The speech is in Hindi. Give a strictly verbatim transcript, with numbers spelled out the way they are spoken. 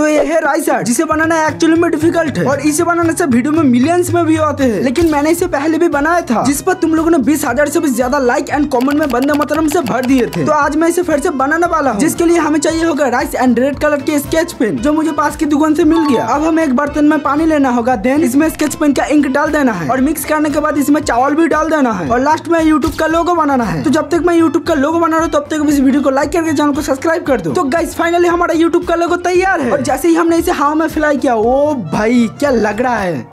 तो ये है राइस आर्ट, जिसे बनाना एक्चुअली में डिफिकल्ट है और इसे बनाने से वीडियो में मिलियंस में व्यू आते हैं। लेकिन मैंने इसे पहले भी बनाया था, जिस पर तुम लोगों ने बीस हजार से भी ज्यादा लाइक एंड कमेंट में वंदे मातरम से भर दिए थे। तो आज मैं इसे फिर से बनाने वाला हूँ, जिसके लिए हमें चाहिए होगा राइस एंड रेड कलर के स्केच पेन, जो मुझे पास की दुकान से मिल गया। अब हमें एक बर्तन में पानी लेना होगा, देन इसमें स्केच पेन का इंक डाल देना है और मिक्स करने के बाद इसमें चावल भी डाल देना है और लास्ट में यूट्यूब का लोगो बनाना है। तो जब तक मैं यूट्यूब का लोगो बना रहा हूँ तब तक इस वीडियो को लाइक करके चैनल को सब्सक्राइब कर दो। तो गाइस फाइनली हमारा यूट्यूब का लोगो तैयार है और जैसे ही हमने इसे हवा में फ्लाई किया, ओ भाई क्या लग रहा है।